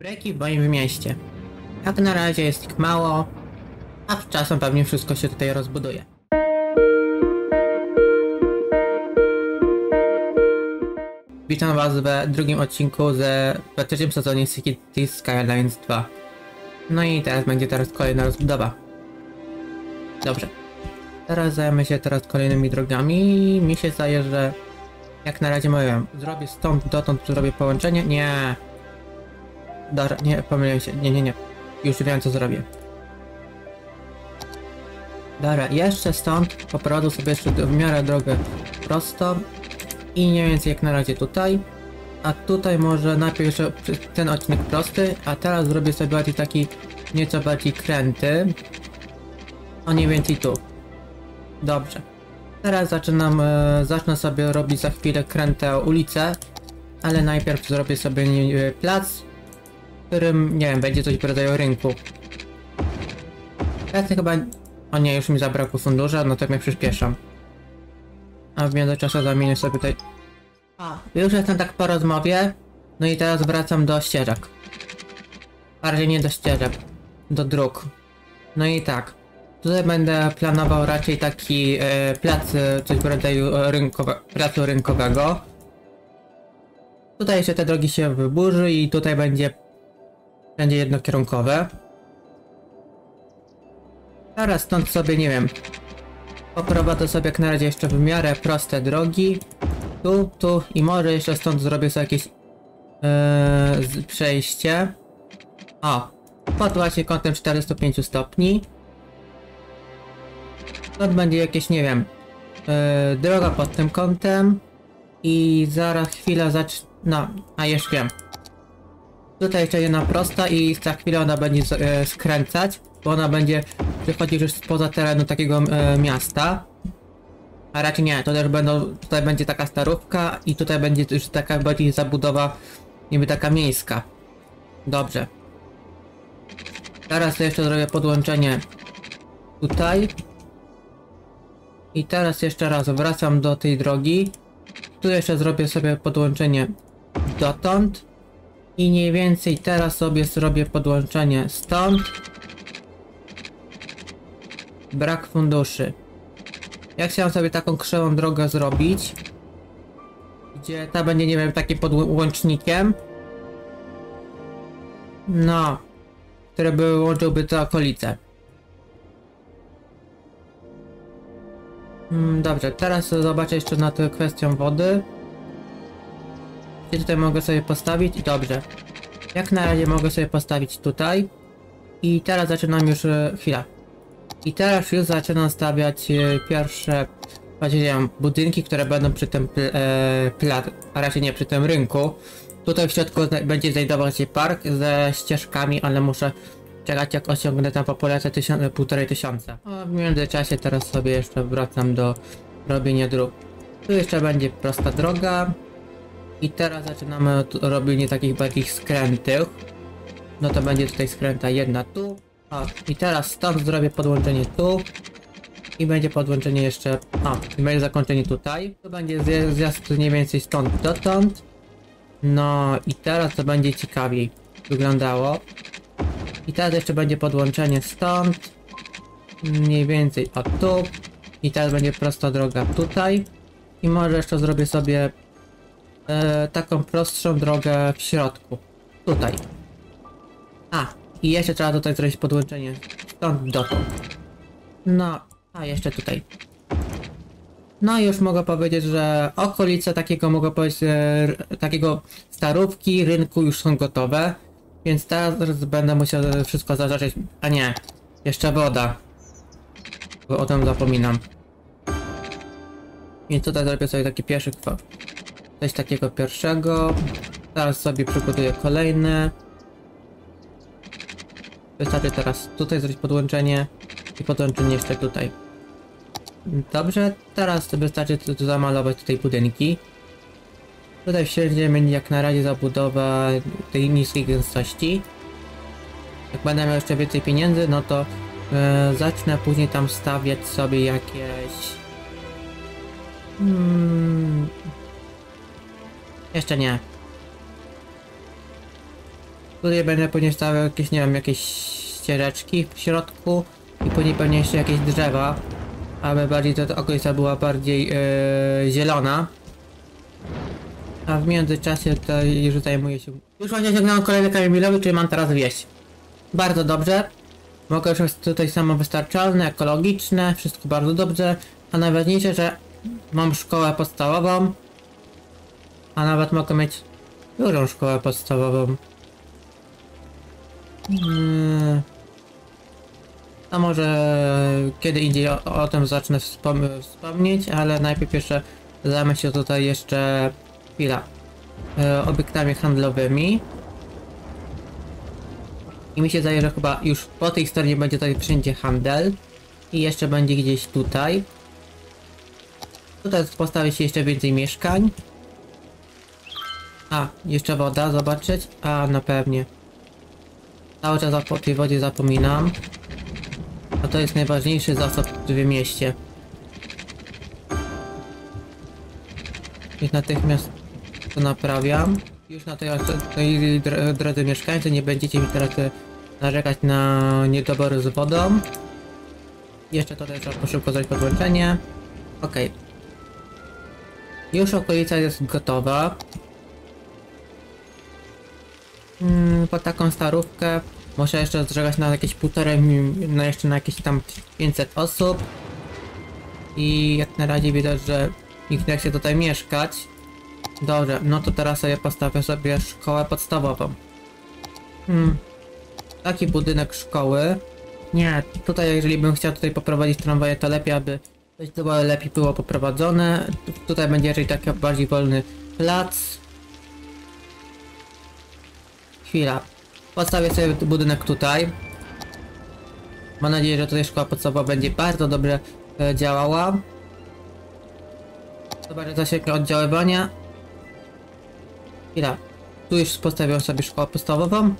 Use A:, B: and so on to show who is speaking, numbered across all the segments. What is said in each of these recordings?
A: Breki w moim mieście. Jak na razie jest ich mało, a z czasem pewnie wszystko się tutaj rozbuduje. Witam was we drugim odcinku w trzecim sezonie Cities Skylines 2. No i będzie teraz kolejna rozbudowa. Dobrze. Teraz zajmę się kolejnymi drogami. Mi się zdaje, że jak na razie mówiłem, zrobię stąd dotąd, zrobię połączenie. Nie. Dobra, nie, pomyliłem się. Nie. Już wiem, co zrobię. Dobra, jeszcze stąd poprowadzę sobie jeszcze w miarę drogę prostą. I mniej więcej jak na razie tutaj. A tutaj może najpierw jeszcze ten odcinek prosty, a teraz zrobię sobie bardziej taki nieco bardziej kręty. O mniej więcej tu. Dobrze. Teraz zacznę sobie robić za chwilę krętę ulicę, ale najpierw zrobię sobie plac, w którym, nie wiem, będzie coś w rodzaju rynku. Teraz chyba... O nie, już mi zabrakło fundusza, no to mnie przyspieszam. A w międzyczasie zamienię sobie tutaj... Już jestem tak po rozmowie, no i teraz wracam do ścieżek. Bardziej nie do ścieżek, do dróg. No i tak. Tutaj będę planował raczej taki plac, coś w rodzaju placu rynkowego. Tutaj jeszcze te drogi się wyburzy i tutaj będzie jednokierunkowe. Teraz stąd sobie, nie wiem, poprowadzę sobie jak na razie jeszcze w miarę proste drogi. Tu i może jeszcze stąd zrobię sobie jakieś przejście. O, pod właśnie kątem 405 stopni. Stąd będzie jakieś, nie wiem, droga pod tym kątem. I zaraz chwilę no, a już wiem. Tutaj jeszcze jedna prosta i za chwilę ona będzie skręcać, bo ona będzie wychodzić już spoza terenu takiego miasta. A raczej nie, to też tutaj będzie taka starówka i tutaj będzie już taka bardziej zabudowa, niby taka miejska. Dobrze. Teraz jeszcze zrobię podłączenie tutaj. I teraz jeszcze raz wracam do tej drogi. Tu jeszcze zrobię sobie podłączenie dotąd. I mniej więcej teraz sobie zrobię podłączenie stąd. Brak funduszy. Ja chciałem sobie taką krzywą drogę zrobić, gdzie ta będzie, nie wiem, takim podłącznikiem. No, który by łączyłby te okolice. Dobrze, teraz zobaczę jeszcze na tę kwestię wody. Gdzie tutaj mogę sobie postawić? Dobrze. Jak na razie mogę sobie postawić tutaj. I teraz zaczynam już... chwila. I teraz już zaczynam stawiać pierwsze, powiedziałem, budynki, które będą przy tym a raczej nie przy tym rynku. Tutaj w środku będzie znajdował się park ze ścieżkami, ale muszę czekać, jak osiągnę tam populację 1500. A w międzyczasie teraz sobie jeszcze wracam do robienia dróg. Tu jeszcze będzie prosta droga. I teraz zaczynamy robienie takich bardziej skrętych. No to będzie tutaj skręta jedna tu. O, i teraz stąd zrobię podłączenie tu. I będzie podłączenie jeszcze... O, i będzie zakończenie tutaj. To będzie zjazd mniej więcej stąd dotąd. No i teraz to będzie ciekawiej wyglądało. I teraz jeszcze będzie podłączenie stąd. Mniej więcej o tu. I teraz będzie prosta droga tutaj. I może jeszcze zrobię sobie taką prostszą drogę w środku. Tutaj. I jeszcze trzeba tutaj zrobić podłączenie stąd dotąd. No, a jeszcze tutaj. No i już mogę powiedzieć, że okolice takiego, mogę powiedzieć, takiego starówki, rynku już są gotowe. Więc teraz będę musiał wszystko zaznaczyć. A nie, jeszcze woda. Bo o tym zapominam. Więc tutaj zrobię sobie taki pierwszy coś takiego pierwszego. Teraz sobie przygotuję kolejne. Wystarczy teraz tutaj zrobić podłączenie i podłączenie jeszcze tutaj. Dobrze, teraz wystarczy tu zamalować tutaj budynki. Tutaj wszędzie będzie jak na razie zabudowa tej niskiej gęstości. Jak będę miał jeszcze więcej pieniędzy, no to zacznę później tam stawiać sobie jakieś... Jeszcze nie. Tutaj będę później stawiał jakieś, nie wiem, jakieś ścieżeczki w środku i później pewnie jeszcze jakieś drzewa, aby bardziej ta okolica była bardziej zielona. A w międzyczasie to już zajmuję się... Już właśnie osiągnąłem kolejny kamień milowy, czyli mam teraz wieś. Bardzo dobrze. Mogę już jest tutaj samowystarczalne, ekologiczne, wszystko bardzo dobrze. A najważniejsze, że mam szkołę podstawową. A nawet mogę mieć dużą szkołę podstawową. A może kiedy indziej o tym zacznę wspomnieć, ale najpierw jeszcze zajmę się tutaj jeszcze chwila obiektami handlowymi. I mi się zdaje, że chyba już po tej stronie będzie tutaj wszędzie handel. I jeszcze będzie gdzieś tutaj. Tutaj postawi się jeszcze więcej mieszkań. A, jeszcze woda, zobaczyć. A, no pewnie. Cały czas o tej wodzie zapominam. A to jest najważniejszy zasób w mieście. I natychmiast to naprawiam. Już na tej drodze mieszkańcy nie będziecie mi teraz narzekać na niedobór z wodą. Jeszcze tutaj trzeba szybko zrobić podłączenie. Okej. Już okolica jest gotowa. Pod taką starówkę muszę jeszcze zżegać na jakieś jeszcze na jakieś tam 500 osób. I jak na razie widać, że nikt nie chce tutaj mieszkać. Dobrze, no to teraz sobie postawię sobie szkołę podstawową. Taki budynek szkoły. Nie, tutaj jeżeli bym chciał tutaj poprowadzić tramwaje, to lepiej, aby to lepiej było poprowadzone. Tutaj będzie raczej taki bardziej wolny plac. Chwila. Postawię sobie budynek tutaj. Mam nadzieję, że tutaj szkoła podstawowa będzie bardzo dobrze działała. Zobaczę zasięg oddziaływania. Chwila. Tu już postawiłem sobie szkołę podstawową.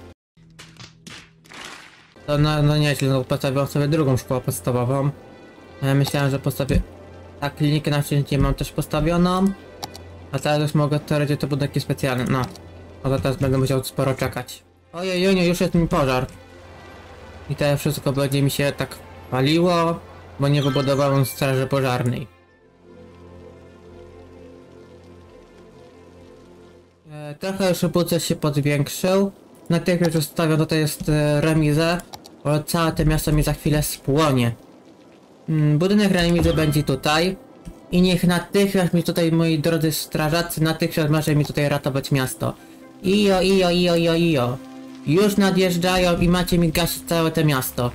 A: To no nieźle, no postawiłem sobie drugą szkołę podstawową. Myślałem, że postawię... Tak, klinikę na szczęście mam też postawioną. A teraz już mogę teoretycznie te budynki specjalne, no. No to teraz będę musiał sporo czekać. Ojej, już jest mi pożar. I teraz wszystko będzie mi się tak paliło, bo nie wybudowałem straży pożarnej. Trochę już budżet się podwiększył. Natychmiast już stawiam, tutaj jest remizę, bo całe to miasto mi za chwilę spłonie. Budynek remizy będzie tutaj. I niech natychmiast mi tutaj, moi drodzy strażacy, natychmiast może mi tutaj ratować miasto. Ijo. Już nadjeżdżają i macie mi gasić całe to miasto.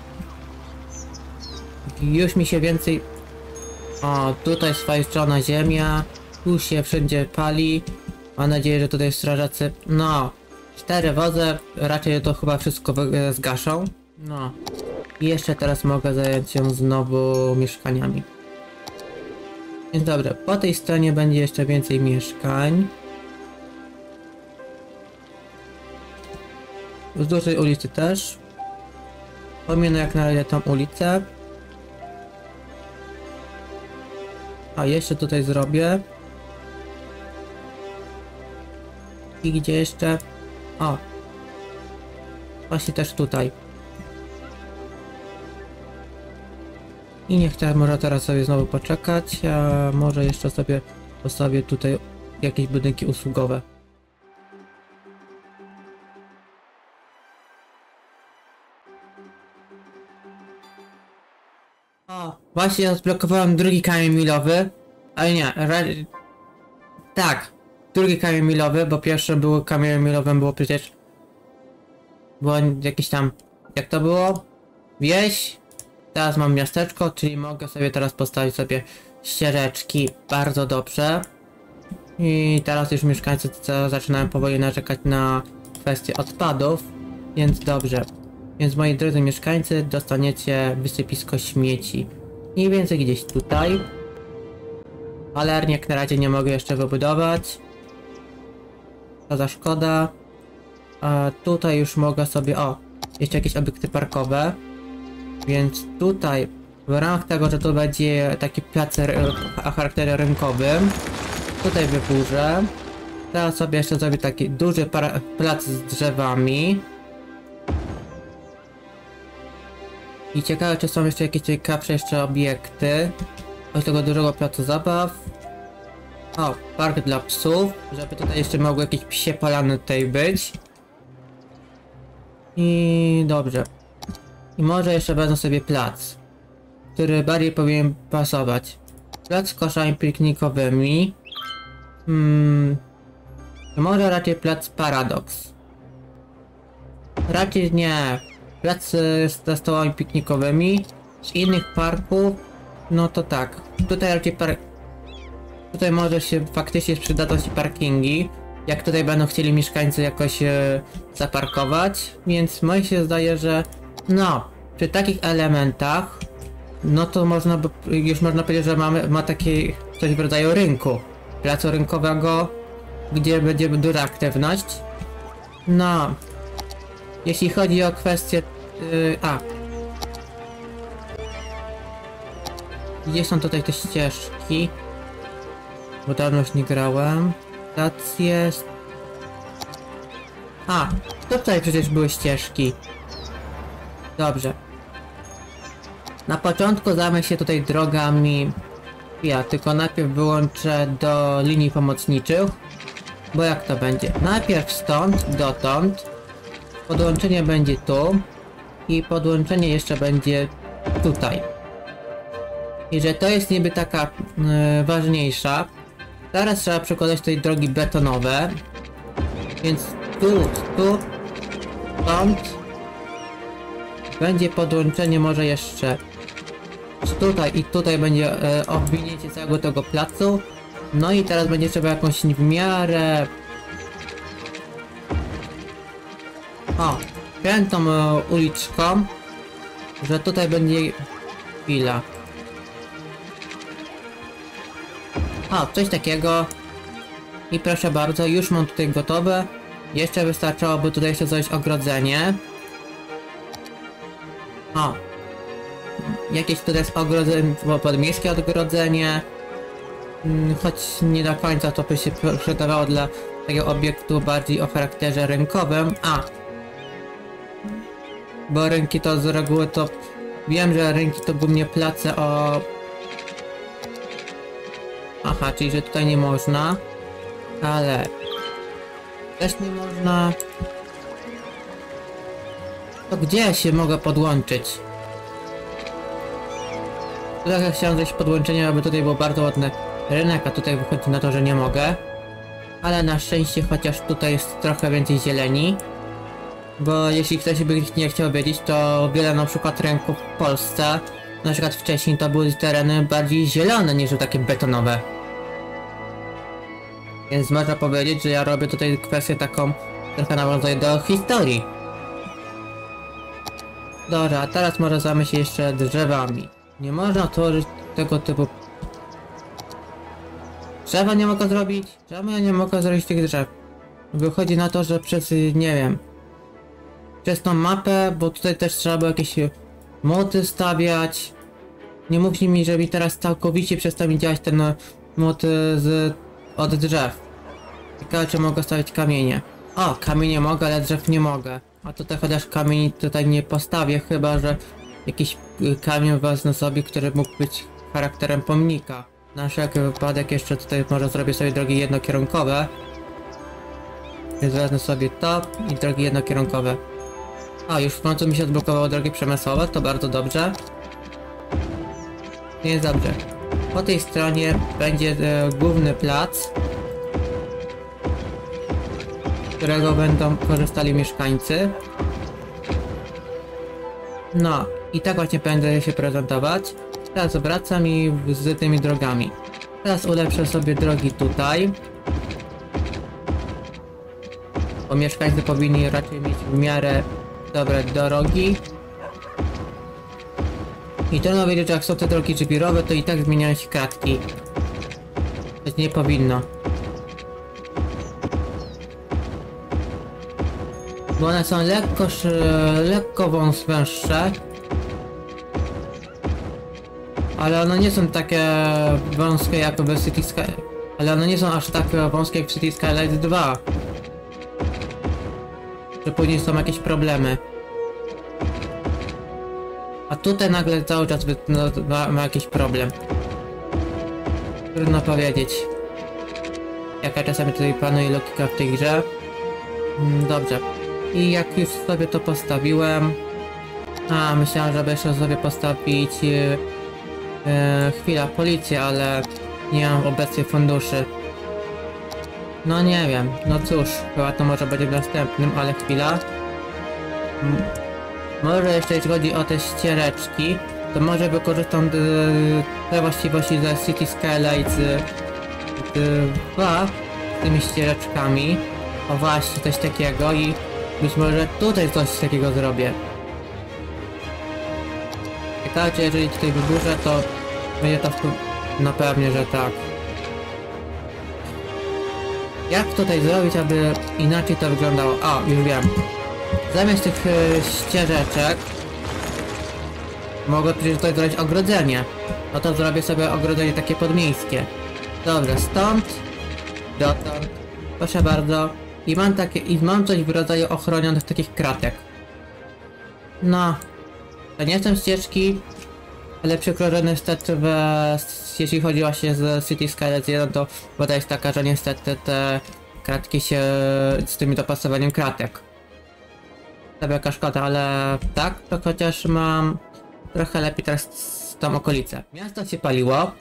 A: Już mi się więcej... O, tutaj sfajczona ziemia. Tu się wszędzie pali. Mam nadzieję, że tutaj strażacy... No, 4 wozy, raczej to chyba wszystko zgaszą. No. I jeszcze teraz mogę zająć się znowu mieszkaniami. Więc dobrze, po tej stronie będzie jeszcze więcej mieszkań. Wzdłuż tej ulicy też. Pominę jak na razie tą ulicę. A jeszcze tutaj zrobię. I gdzie jeszcze? O! Właśnie też tutaj. I nie chciałem może teraz sobie znowu poczekać, a może jeszcze sobie postawię tutaj jakieś budynki usługowe. O, właśnie odblokowałem drugi kamień milowy, ale nie, tak, drugi kamień milowy, bo pierwszy był kamieniem milowym, było przecież... Było jakieś tam... Jak to było? Wieś. Teraz mam miasteczko, czyli mogę sobie teraz postawić sobie ścieżeczki bardzo dobrze. I teraz już mieszkańcy zaczynają powoli narzekać na kwestię odpadów, więc dobrze. Więc moi drodzy mieszkańcy, dostaniecie wysypisko śmieci. Mniej więcej gdzieś tutaj. Palernię jak na razie nie mogę jeszcze wybudować. To za szkoda. A tutaj już mogę sobie... O! Jeszcze jakieś obiekty parkowe. Więc tutaj, w ramach tego, że to będzie taki plac o charakterze rynkowym, tutaj wyburzę. Teraz sobie jeszcze zrobię taki duży plac z drzewami. I ciekawe, czy są jeszcze jakieś ciekawsze jeszcze obiekty. Od tego dużego placu zabaw. O, park dla psów, żeby tutaj jeszcze mogły jakieś psie palany tutaj być. I dobrze. I może jeszcze wezmę sobie plac, który bardziej powinien pasować. Plac z koszami piknikowymi. Może raczej plac Paradox. Raczej nie. Plac ze stołami piknikowymi. Z innych parków. No to tak. Tutaj raczej tutaj może się faktycznie przydadzą się parkingi. Jak tutaj będą chcieli mieszkańcy jakoś zaparkować. Więc mi się zdaje, że no, przy takich elementach, no to można by, już można powiedzieć, że ma takie coś w rodzaju rynku. Placu rynkowego, gdzie będzie duża aktywność. No, jeśli chodzi o kwestię... Gdzie są tutaj te ścieżki? Bo dawno już nie grałem. Plac jest... tutaj przecież były ścieżki. Dobrze. Na początku zajmę się tutaj drogami. Ja tylko najpierw wyłączę do linii pomocniczych. Bo jak to będzie? Najpierw stąd, dotąd. Podłączenie będzie tu. I podłączenie jeszcze będzie tutaj. I że to jest niby taka ważniejsza. Teraz trzeba przekładać tutaj drogi betonowe. Więc tu, stąd. Będzie podłączenie może jeszcze tutaj i tutaj będzie obwinięcie całego tego placu. No i teraz będzie trzeba jakąś w miarę... krętą uliczką, że tutaj będzie... Chwila. Coś takiego. I proszę bardzo, już mam tutaj gotowe. Jeszcze wystarczyłoby tutaj jeszcze zrobić ogrodzenie. Jakieś tutaj jest ogrodzenie, podmiejskie ogrodzenie. Choć nie do końca to by się przydawało dla takiego obiektu bardziej o charakterze rynkowym. Bo rynki to z reguły to... Wiem, że rynki to głównie place o... czyli że tutaj nie można. Ale... Też nie można... To gdzie się mogę podłączyć? Tutaj chciałem zrobić podłączenie, aby tutaj był bardzo ładny rynek, a tutaj wychodzi na to, że nie mogę. Ale na szczęście chociaż tutaj jest trochę więcej zieleni. Bo jeśli ktoś by nie chciał wiedzieć, to wiele na przykład rynków w Polsce, na przykład wcześniej to były tereny bardziej zielone niż takie betonowe. Więc można powiedzieć, że ja robię tutaj kwestię taką trochę nawiązuję do historii. Dobra, a teraz może zajmę się jeszcze drzewami. Nie można tworzyć tego typu... Drzewa nie mogę zrobić? Czemu ja nie mogę zrobić tych drzew? Wychodzi na to, że przez, nie wiem... Przez tą mapę, bo tutaj też trzeba było jakieś moty stawiać. Nie mówcie mi, że mi teraz całkowicie przestał mi działać ten mod od drzew. Ciekawe, czy mogę stawiać kamienie. Kamienie mogę, ale drzew nie mogę. A tutaj chociaż kamieni tutaj nie postawię, chyba że jakiś kamień wezmę sobie, który mógł być charakterem pomnika. Na wszelki wypadek jeszcze tutaj może zrobię sobie drogi jednokierunkowe. Więc wezmę sobie to i drogi jednokierunkowe. Już w końcu mi się odblokowało drogi przemysłowe, to bardzo dobrze. Jest dobrze. Po tej stronie będzie główny plac, z którego będą korzystali mieszkańcy. No i tak właśnie będę się prezentować. Teraz wracam i z tymi drogami. Teraz ulepszę sobie drogi tutaj. Bo mieszkańcy powinni raczej mieć w miarę dobre drogi. I trudno wiedzieć, że jak są te drogi żwirowe, to i tak zmieniają się kratki. To nie powinno. Bo one są lekko węższe. Ale one nie są takie wąskie jak w City Sky... Ale one nie są aż tak wąskie jak w City Skylines 2. Że później są jakieś problemy. A tutaj nagle cały czas ma jakiś problem. Trudno powiedzieć. Jaka czasami tutaj panuje logika w tej grze. Dobrze. I jak już sobie to postawiłem... myślałem, żeby jeszcze sobie postawić... chwila, policję, ale... nie mam obecnie funduszy. No nie wiem, no cóż, chyba to może będzie w następnym, ale chwila. Może jeszcze jeśli chodzi o te ścieżeczki, to może wykorzystam te właściwości ze City Skylines 2 z tymi ścieżeczkami. O właśnie, coś takiego i być może tutaj coś takiego zrobię. Ciekawe, jeżeli tutaj wyburzę, to będzie to no pewnie, że tak. Jak tutaj zrobić, aby inaczej to wyglądało? O, już wiem. Zamiast tych ścieżeczek mogę przecież tutaj zrobić ogrodzenie. No to zrobię sobie ogrodzenie takie podmiejskie. Dobrze, stąd dotąd. Proszę bardzo. I mam coś w rodzaju ochronionych takich kratek. No. To nie są ścieżki, ale przykro, że niestety jeśli chodzi właśnie z City Skylines 1, to woda jest taka, że niestety te kratki się z tym dopasowaniem kratek. To wielka szkoda, ale tak, to chociaż mam trochę lepiej teraz z tą okolicę. Miasto się paliło.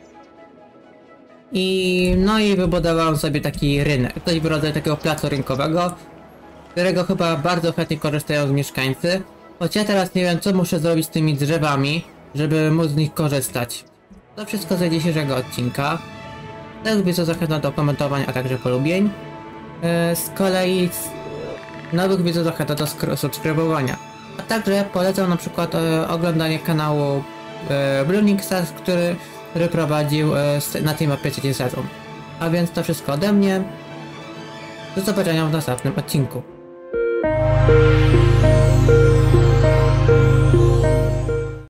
A: No i wybudowałem sobie taki rynek, coś w rodzaju takiego placu rynkowego, którego chyba bardzo chętnie korzystają z mieszkańcy. Choć ja teraz nie wiem, co muszę zrobić z tymi drzewami, żeby móc z nich korzystać. To wszystko z dzisiejszego odcinka. Tak widzę, zachęcam do komentowania, a także polubień. Z kolei nowych widzów zachęcam do subskrybowania. A także polecam na przykład oglądanie kanału Brunixa, który prowadził na tej mapie trzeci sezon. A więc to wszystko ode mnie. Do zobaczenia w następnym odcinku.